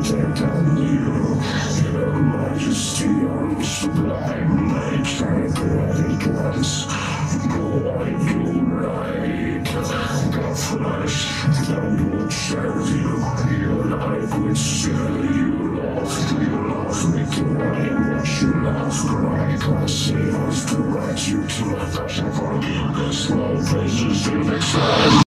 protect on you. Your majesty on sublime, my typewriter twice. Go I do right. The flesh that would serve you. Your life would sell you. You lost me to write what you lost. Cry, God save us to write you to a fashion forgiveness. Slow faces to the